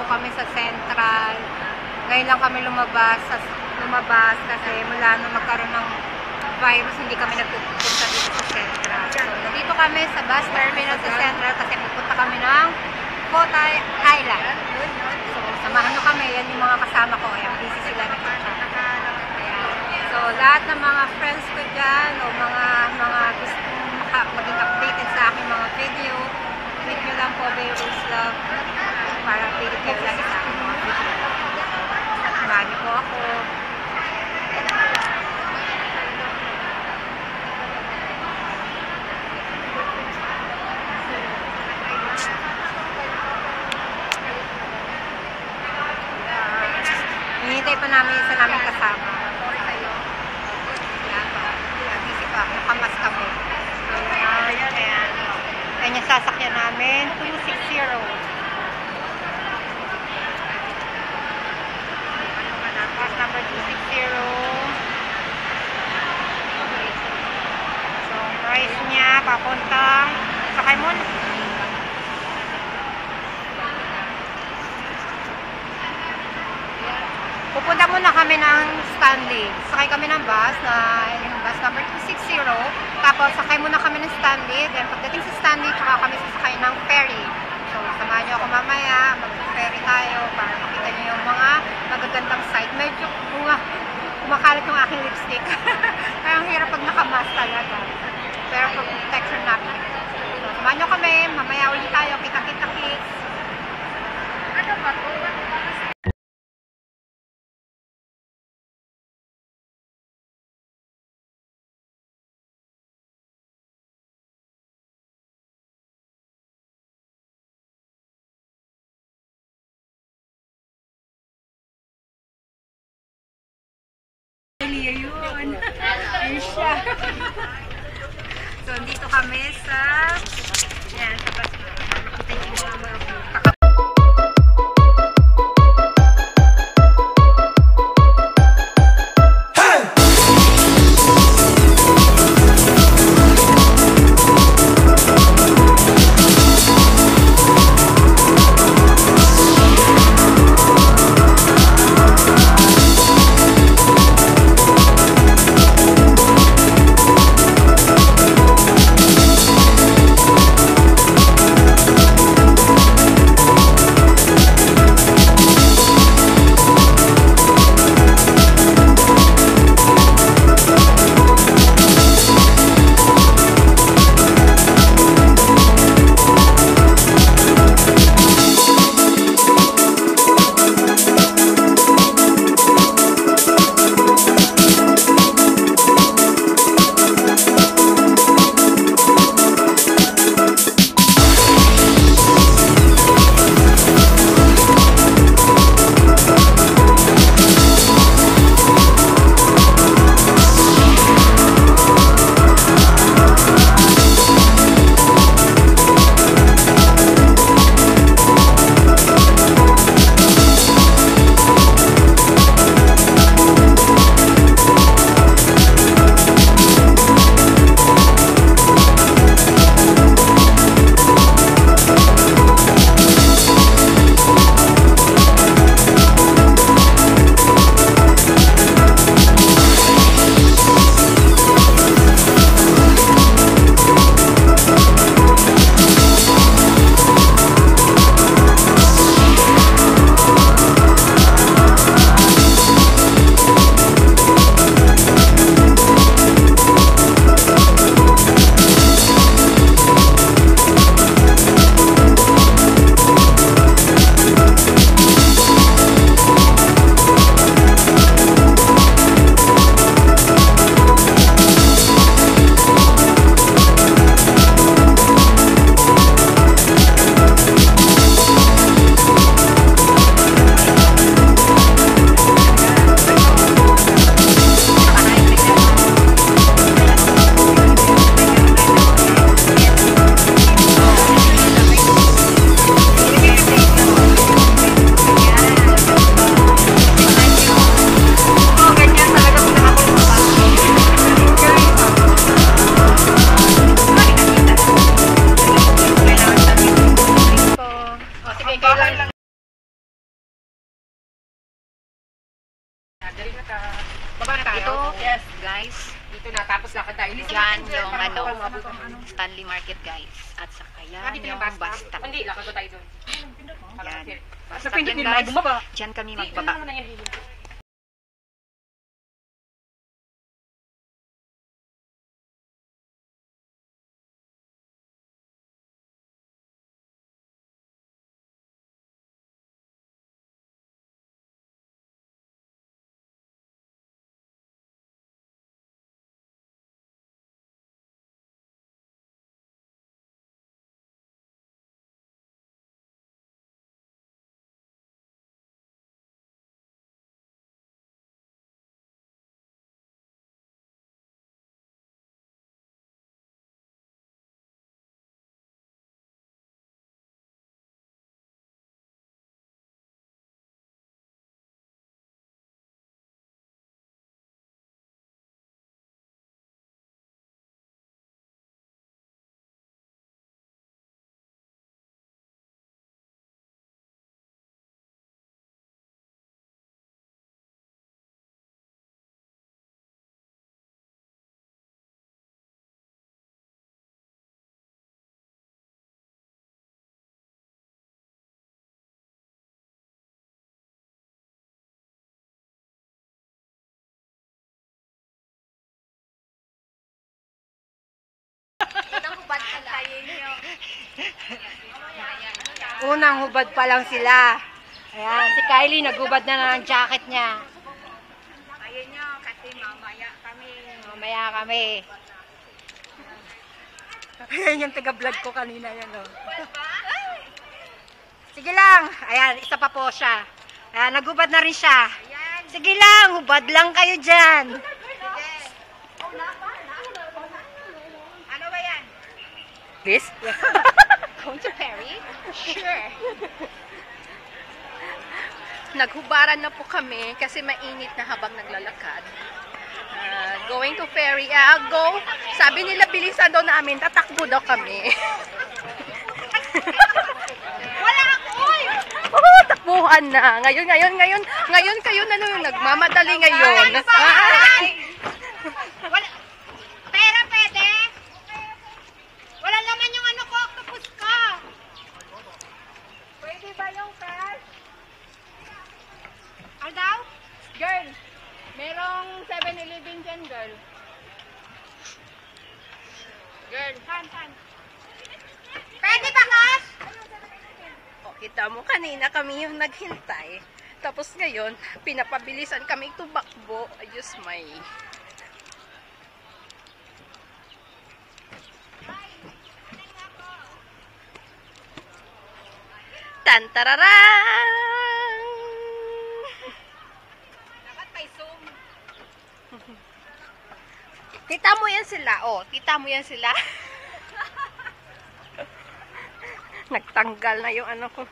kami sa Central. Ngayon lang kami lumabas kasi mula nung magkaroon ng virus, hindi kami nagpupunta dito sa Central. So, nandito kami sa bus terminal sa Central kasi pupunta kami ng Kotay Island. So, samahan nyo kami. Yan yung mga kasama ko. Ayan, busy sila na So, lahat ng mga friends ko dyan o mga gustong maging updated sa aking mga video, click nyo lang po Beirut's Love para updated kayo lagi sa aking mga video. Samahan nyo po ako. Hinihintay pa namin isa namin kasama. Busy pa. Nakamas kami. Ayan. Ayan yung sasakyan namin. 260. Bus number 260. So, price niya papuntang sakay mo. Pupunta muna kami ng Stanley. Sakay kami ng bus bus number 260. Tapos sakay muna kami ng Stanley. Then pagdating sa Stanley, tsaka kami sasakay ng ferry. So samahan nyo ako mamaya. Mag-ferry tayo para makita nyo yung mga magagandang site. Medyo kumakalit yung aking lipstick. Kaya ang hirap pag nakamask talaga. Pero pag protection namin. So samahan nyo kami. Mamaya ulit tayo. Kita-kita kids. Ano ba ito? Yun. Ayun siya. So, dito kami sa bus. Makikita niyo yung mga guys. Dito na, tapos lakad tayo. Yan yung Stanley Market guys. At saka yan yung bus stop. Hindi, lakad ba tayo doon? Yan. Bus stop yan guys. Diyan kami magbaba. Unang hubad pa lang sila. Ayan, si Kylie naghubad na ng jacket niya. Ayun nyo, kasi mamaya kami. Mamaya kami. Ayan yung taga-vlog ko kanina yan, oh. Sige lang. Ayan, isa pa po siya. Ayan, naghubad na rin siya. Sige lang, hubad lang kayo dyan. Ano ba yan? This? Going to Perry? Sure. Naghubaran na po kami kasi mainit na habang naglalakad. Going to ferry. Go. Sabi nila bilisan daw namin, tatakbo daw kami. Wala ako! Takbuhan na. Ngayon kayo na yung nagmamadali ngayon. Wala. Pera pwede? Wala naman yung ano ko, octopus ko. Pwede ba yung cash? Ano daw? Girl, merong 7-Eleven dyan, girl. Girl, Tan. Pwede ba cash? oh, kita mo kanina kami yung naghintay. Tapos ngayon, pinapabilisan kami tumakbo. Ayos may. Tantararang! Dapat may zoom. Tita mo yan sila. Oh, tita mo yan sila. Nagtanggal na yung ano ko.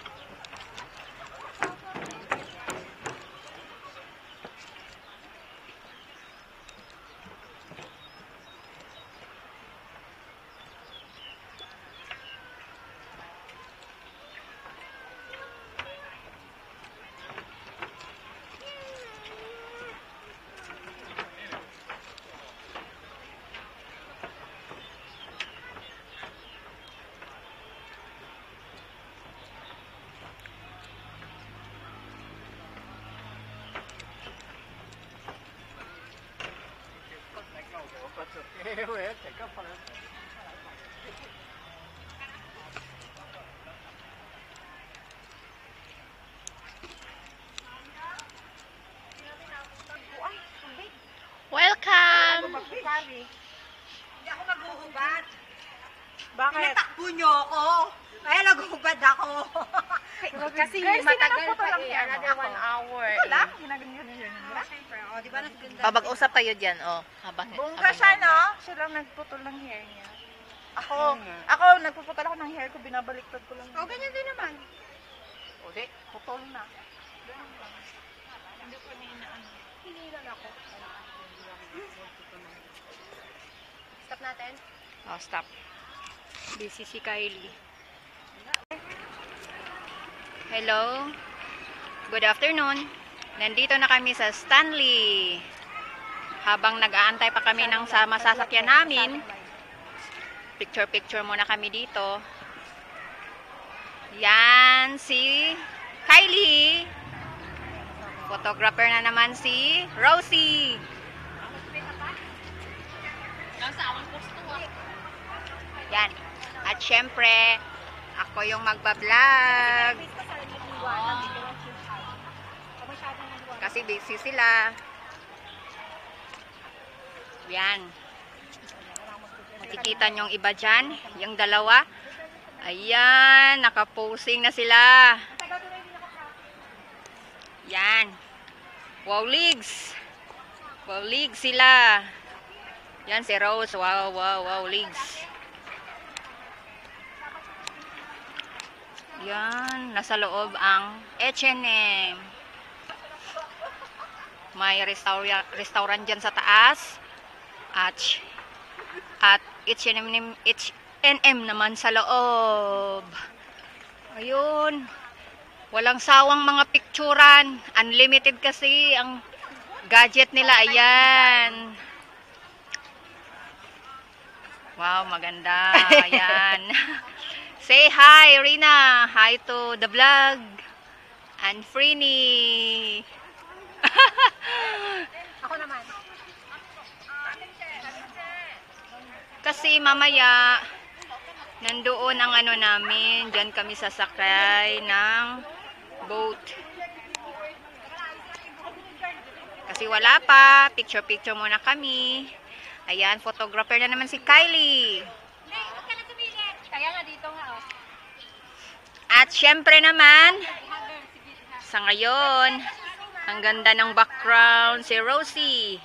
Welcome! Hindi ako maghuhubad. Bakit? Pinatakbo niyo ako. Kaya naghubad ako. Kasi matagal pa eh. Another 1 hour. Wala, ginaganyan yun. Siyempre, oh, di ba nagganda? Mag-usap tayo dyan, oh. Bongga siya, no? Siya lang nagputol ng hair niya. Ako, nagpuputol ako ng hair ko, binabaliktad ko lang. Oh, ganyan din naman. Uli, putol na. Stop natin. Oh, stop. Busy si Kylie. Hello. Good afternoon. Nandito na kami sa Stanley. Habang nag-aantay pa kami ng sa masasakyan namin, picture-picture muna kami dito. Yan, si Kylie. Photographer na naman si Rosie. Yan. At syempre, ako yung magbablog. Kasi busy sila. Yan. Makikita nyo yung iba dyan. Yung dalawa. Ayan, nakaposing na sila. Yan. Wow, legs. Wow, legs sila. Yan si Rose. Wow, wow, wow, legs. Yan, nasa loob ang H&M. May restaurant dyan sa taas. At H&M naman sa loob. Ayun. Walang sawang mga picturan. Unlimited kasi ang gadget nila. Ayan. Wow, maganda. Ayan. Say hi, Rina. Hi to the vlog. And Frini. Ako naman. Kasi mamaya, nandoon ang ano namin. Diyan kami sasakay ng boat. Kasi wala pa. Picture-picture muna kami. Ayan, photographer na naman si Kylie. Kaya nga dito nga, oh. At syempre naman, sa ngayon, ang ganda ng background si Rosie.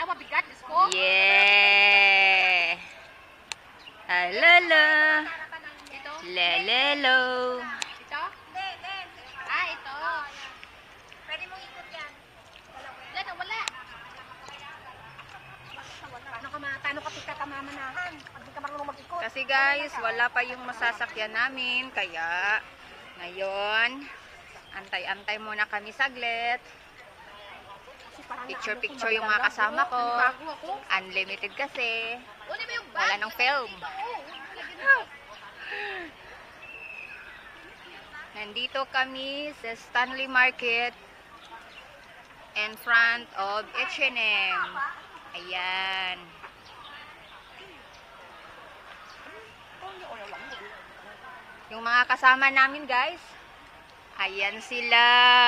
Yeah. Alala. Lelelo. Ito? Ah, ito. Pwede mong ikot yan. Wala. Paano ka pagkakamamanahan? Pag di ka marunong mag-ikot. Kasi guys, wala pa yung masasakyan namin. Kaya, ngayon, antay-antay muna kami saglit. Picture-picture yung mga kasama ko. Unlimited kasi. Wala nang film. Nandito kami sa Stanley Market in front of H&M. Ayan. Yung mga kasama namin guys, ayan sila.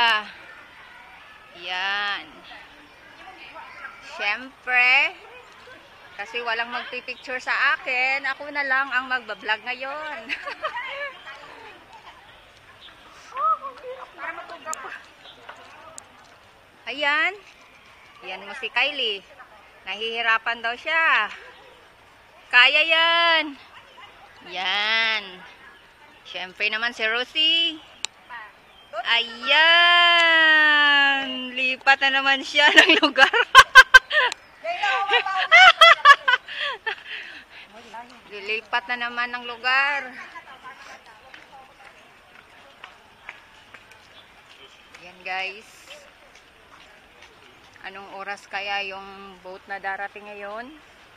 Ayan. Siyempre, kasi walang magpipicture sa akin, ako na lang ang magbablog ngayon. Ayan. Ayan mo si Kylie. Nahihirapan daw siya. Kaya yan. Yan. Siyempre naman si Rosie. Ayan. Lipat na naman siya ng lugar. Lilipat na naman ng lugar. Yan guys. Anong oras kaya yung boat na darating ngayon?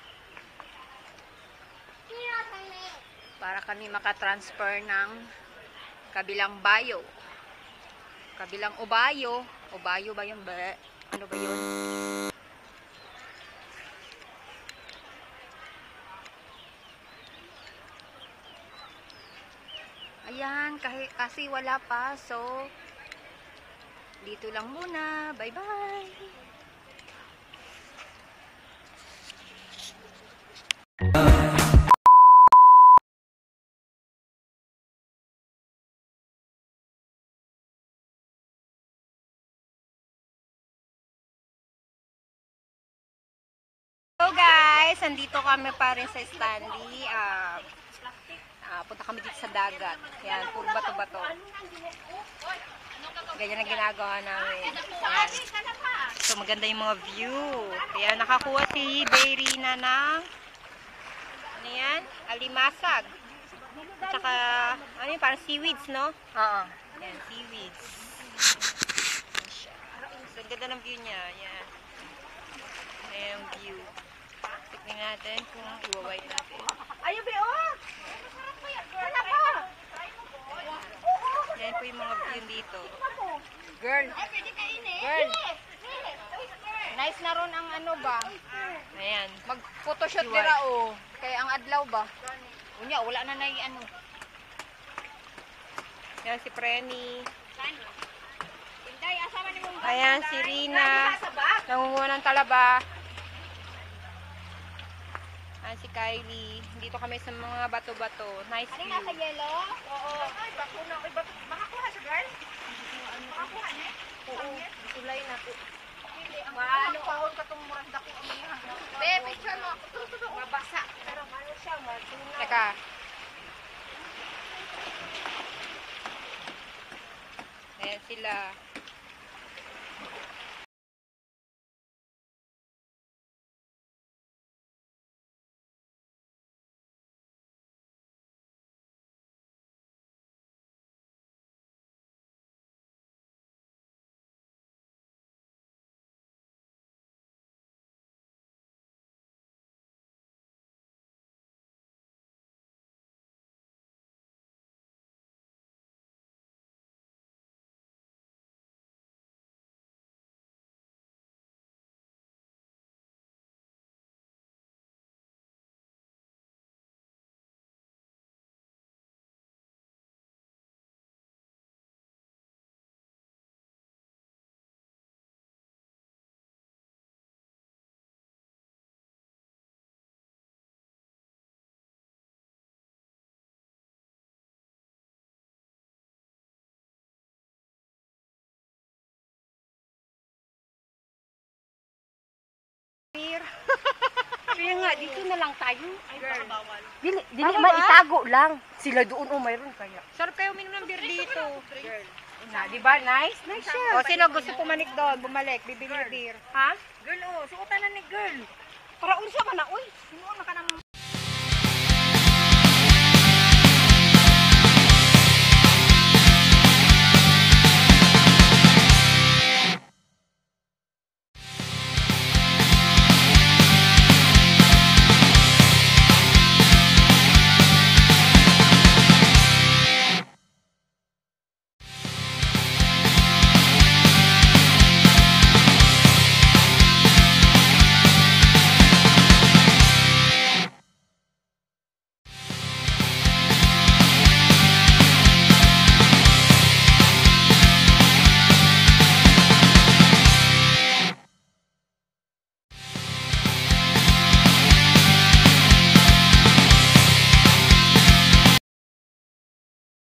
Para kami makatransfer ng kabilang bayo. Kabilang Obayo. Obayo ba yun ba? Ano ba yun? Ayan, kasi wala pa. So, dito lang muna. Bye-bye! So guys, andito kami pa rin sa Stanley. Punta kami dito sa dagat. Yan, puro bato-bato. Ganyan ang ginagawa namin. Yan. So maganda yung mga view. Kaya nakakuha si Bayrina ng ano yan? Alimasag. At saka, ano yun? Parang seaweeds, no? Oo. Yan, seaweeds. So, ang ganda ng view niya. Yan. Ayan yung view. Tignan natin kung iwa-white natin. Ayun, Be, oh! Wala pa! Ayan po yung mga view dito. Girl, Girl, nice na ron ang ano ba? Ayan. Mag-photoshoot Iway. dira o. Kaya ang adlaw ba? Unya, wala na na ano. Ayan si Preni. Inday, asa man imong Ayan si Rina. Nangunguha ng talaba. Ayan si Kylie. Dito kami sa mga bato-bato. Nice Ano view. nasa yellow? oo. Ay, bakuna. Ay, makakuha siya, girl? Makakuha niya? Oo. Sulay na po. Ano kahon ka itong murang dako ang mga Be, picture mo. Mabasa. Pero ano siya, matuna. Teka. Ayan sila. Kaya nga, dito na lang tayo. Girl, bawal. Dili Ano man ba? itago lang. Sila doon o mayroon kaya. Sarap kayo uminom ng beer dito. Girl. Na, di ba? Nice. Nice siya. O sino gusto pumanik doon? Bumalik. Bibili ng beer. Ha? Girl, oh. Suotan na ni girl. Para unsa man na, uy. Sinuon na ka ng